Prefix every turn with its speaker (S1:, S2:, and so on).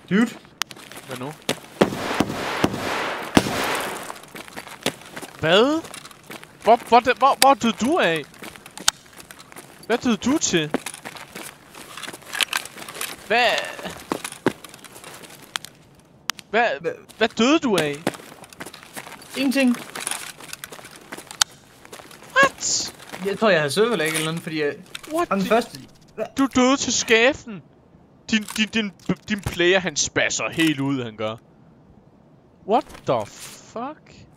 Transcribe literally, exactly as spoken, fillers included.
S1: Dude.
S2: Hvad nu? Hvad? Hvor, hvor, hvor, hvor døde du af? Hvad døde du til? Hvad? Hvad, hvad, hvad døde du af?
S1: Ingenting.
S2: What?
S1: Jeg tror, jeg havde serverlag eller noget, fordi jeg...
S2: What?
S1: Og den første... Hva?
S2: Du døde til skafen. Din, din, din, din player, han spasser helt ud, han gør. What the fuck?